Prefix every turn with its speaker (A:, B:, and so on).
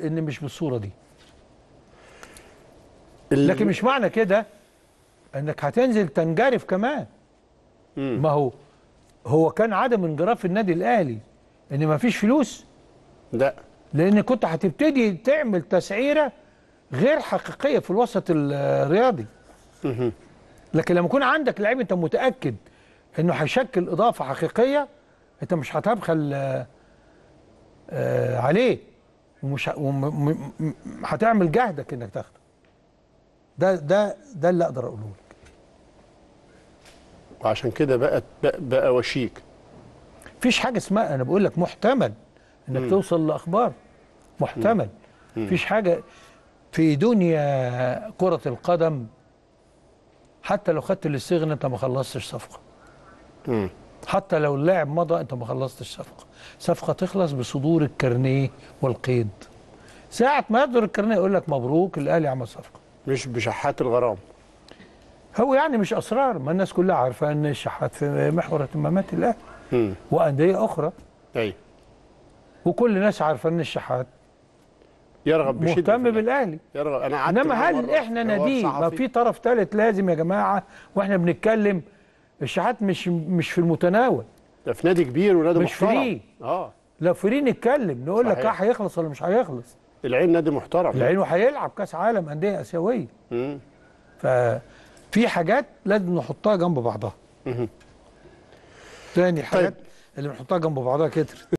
A: ان مش بالصوره دي. لكن مش معنى كده انك هتنزل تنجرف كمان. ما هو كان عدم انجراف النادي الاهلي ان ما فيش فلوس.
B: لا،
A: لان كنت هتبتدي تعمل تسعيره غير حقيقيه في الوسط الرياضي. لكن لما يكون عندك لعيب انت متاكد انه هيشكل اضافه حقيقيه، انت مش هتبخل عليه، ومش هتعمل جهدك انك تاخده. ده اللي اقدر اقوله لك.
B: وعشان كده بقى وشيك.
A: مفيش حاجه اسمها، انا بقول لك محتمل انك توصل لاخبار، محتمل. مفيش حاجه في دنيا كره القدم حتى لو خدت الاستغنى انت ما خلصتش صفقه. حتى لو اللاعب مضى انت ما خلصتش صفقه. صفقه تخلص بصدور الكارنيه والقيد. ساعه ما يصدر الكارنيه يقول لك مبروك الاهلي عمل صفقه.
B: مش بشحات الغرام.
A: هو يعني مش اسرار، ما الناس كلها عارفه ان الشحات في محور اهتمامات الاهلي وانديه اخرى.
B: ايوه.
A: وكل الناس عارفه ان الشحات
B: يرغب بشده
A: مهتم بالاهلي.
B: يرغب. انا
A: انما هل احنا ناديه؟ ما في طرف ثالث لازم يا جماعه واحنا بنتكلم. الشحات مش في المتناول.
B: ده في نادي كبير ونادي
A: مش
B: محترم.
A: فري. لو فري نتكلم نقول لك هيخلص ولا مش هيخلص.
B: العين نادي محترم.
A: العين وهيلعب كاس عالم انديه اسيويه. ففي حاجات لازم نحطها جنب بعضها. تاني حاجات اللي بنحطها جنب بعضها كتر.